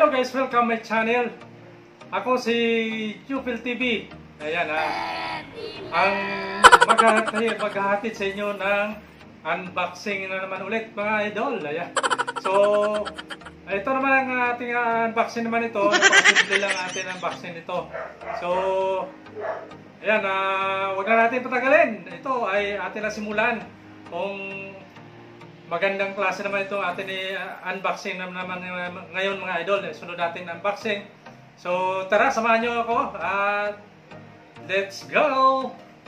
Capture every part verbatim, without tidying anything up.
Hello guys, welcome my channel. Ako si Jupil T V. Ayan ha. Ang maghahatid, maghahatid sa inyo ng unboxing na naman ulit mga idol. Ayan. So, ito naman ang ating unboxing naman ito. Napakasimple lang ating unboxing ito. So, ayan, uh, huwag na natin patagalin. Ito ay atin na simulan. Kung magandang klase naman ito atin i-unboxing naman ngayon mga idol. Sunod natin unboxing. So tara, samahan nyo ako at let's go!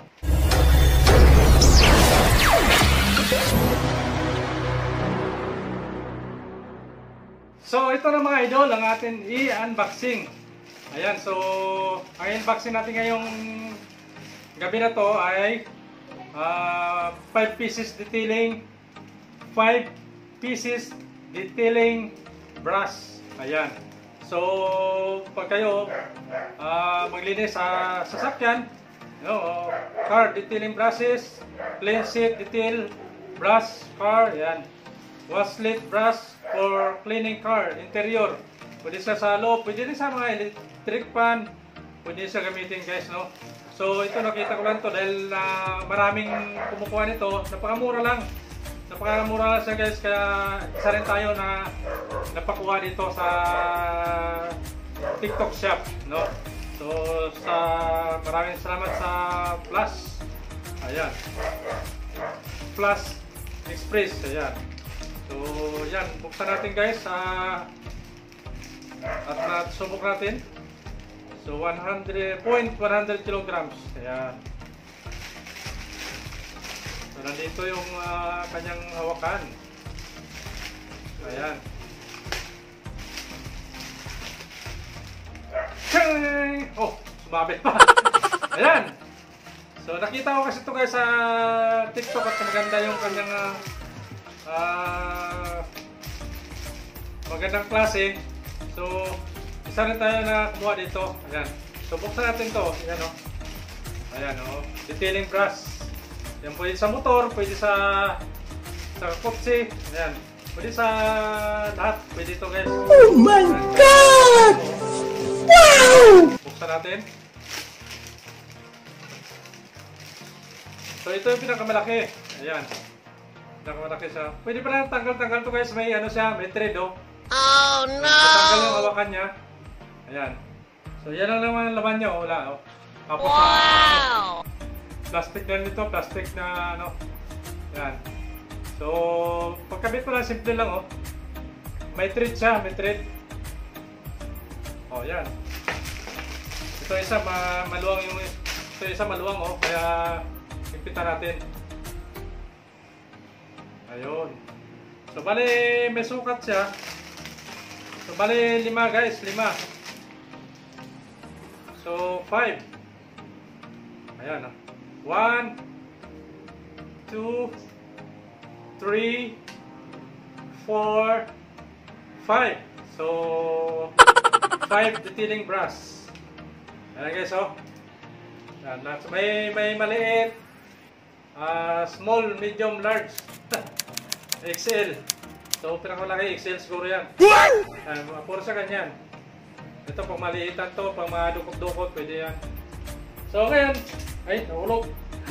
So ito na mga idol ang atin i-unboxing. Ayan, so ang unboxing natin ngayong gabi na to ay uh, five pieces detailing five pieces detailing brush. Ayan. So, pag kayo uh, maglinis sa sasakyan, you know, car detailing brushes, clean sheet detail brush, car, ayan. Washlet brush for cleaning car, interior. Pwede siya sa loob, pwede rin sa mga electric fan, pwede siya gamitin guys, no? So, ito nakita ko lang to dahil uh, maraming kumukuha nito, napakamura lang. Napakamura lang siya guys, kaya isa rin tayo na napakuha dito sa TikTok shop, no? So, sa maraming salamat sa Plus. Ayan. Plus Express, ayan. So, yan, buksan natin guys, uh, at nasubok natin. So, one hundred point one hundred kilograms, ayan. So, nandito yung uh, kanyang hawakan. Ayan. Oh, sumabit pa. Ayan. So, nakita ko kasi ito guys sa TikTok at maganda yung kanyang uh, magandang klase. So, isa rin tayo na kumuha dito. Ayan. So, buksan natin to. Ayan o. Oh. Ayan o. Oh. Detailing brush. Yan, pwede sa motor, pwede sa sa kotse, ayan. Pwede sa lahat, pwede ito guys. Oh my God! Wow! Buksan natin. So ito yung pinakamalaki. Ayan. Pinakamalaki siya. Pwede pa lang tanggal-tanggal to guys. May ano siya, may thread oh. Oh no! So, tanggal yung hawakan niya. Ayan. So yan lang naman ang laman niya oh. Wala oh. Tapos wow! Na, plastic na nito, plastic na ano. Yan. So, pagkabit mo lang, simple lang oh. May thread siya, may thread. Oh, yan. Ito isa ma maluwang yung ito isa maluwang oh, kaya higpitan natin. Ayun. So, bali may sukat siya. So, bali lima guys, lima. So, five. Ayan oh. One, two, three, four, five. So, five detailing brush. Ayan guys, oh. Ayan, may, may maliit, uh, small, medium, large, X L. So, pinakamalaki, X L siguro yan. Ayan, puro sa ganyan. Ito, pang maliitan to, pang mga dukot-dukot, pwede yan. So, ngayon, ay, nahulog.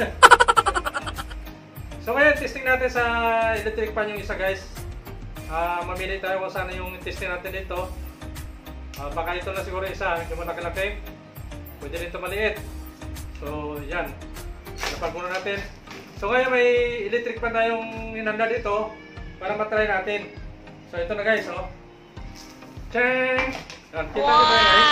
So ngayon, testing natin sa electric fan yung isa guys. Uh, mamili tayo kung saan yung testing natin dito. Uh, baka ito na siguro isa, hindi mo nakalaki. Pwede rin ito maliit. So yan, napag muna natin. So ngayon may electric fan na yung inanda dito para matry natin. So ito na guys, oh. Cheng! Yan, kita nyo ba yun guys?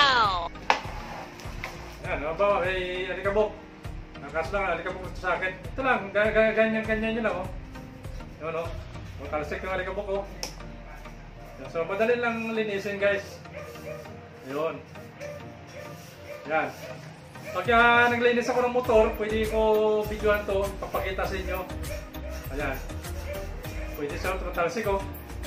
Yan, oh, ba, may alikabok. Nakas lang, alikabok ito sa akin. Ito lang, ganyan-ganyan nyo lang oh. Yun oh. O, talsik yung alikabok oh. So, madali lang linisin guys. Yun. Yan. Pag uh, naglinis ako ng motor, pwede ko videoan to, papakita sa inyo. Ayan. Pwede siya ito talsik oh.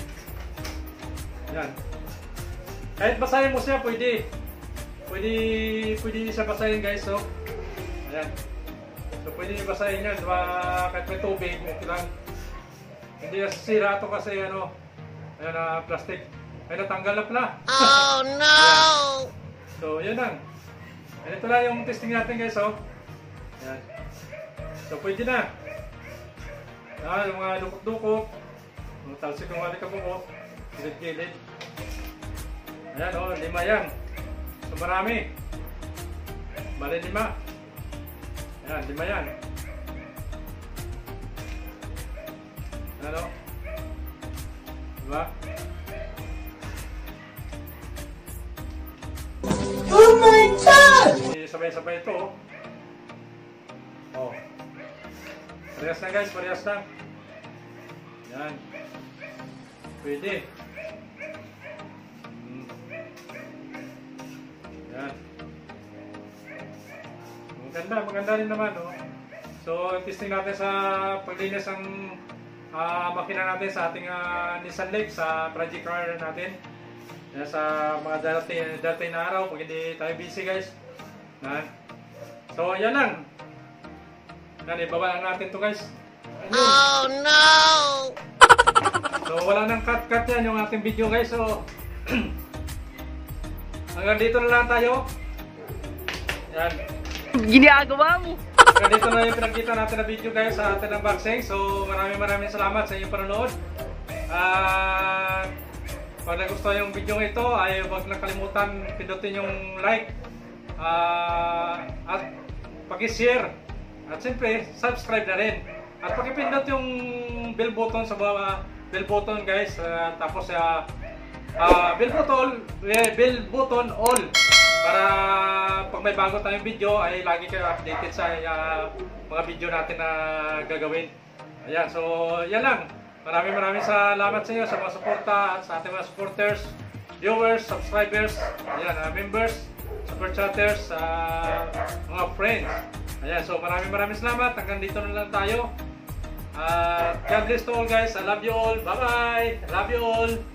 Yan. Kahit basahin mo siya, pwede. Pwede, pwede siya basahin guys oh. Ayan. So pwede nyo basahin yan, diba, kahit may tubig, okay lang. Hindi nasisira ito kasi ano, ayan na uh, plastic. Ay, natanggal na pala. Oh no! So, yun lang. Ito lang yung testing natin guys, oh. Ayan. So, pwede na. Ah, yung mga dukot-dukot. Mga talsik ng wali ka po, gilid-gilid. Ayan, oh, lima yan. So, marami. Bali lima. Ayan, lima yan. Ayan, oh. Diba? Oh my God! Sabay-sabay ito, oh. Oh. Parehas na guys, parehas na. Yan. Pwede. Hmm. Yan. Maganda, maganda rin naman, oh. So, testing natin sa paglinis ng uh, makina natin sa ating uh, Nissan Leaf, sa project car natin. Yan, sa mga darating, darating na araw, pag hindi tayo busy guys. Yan. So, yan lang. Yan, ibaba lang natin to guys. Ayun. Oh no! So, wala nang cut-cut yan yung ating video guys. So, hanggang dito na lang tayo. Yan. Ginagawa mo! Hanggang dito na yung pinagkita natin na video guys sa ating unboxing. So, maraming maraming salamat sa inyong panonood. At pag nagustuhan yung video ito ay huwag na kalimutan pindutin yung like uh, at pag-share at siyempre subscribe na rin at pakipindot yung bell button sa baba, bell button guys, uh, tapos uh, uh, bell button eh, bell button all para pag may bago tayong video ay lagi kayo updated sa uh, mga video natin na gagawin. Ayan, so yan lang. Maraming maraming salamat sa inyo sa mga suporta at sa ating mga supporters, viewers, subscribers, ayan, uh, members, super chatters, uh, mga friends. Ayan, so maraming maraming salamat. Hanggang dito na lang tayo. Uh, God bless to all guys. I love you all. Bye bye. I love you all.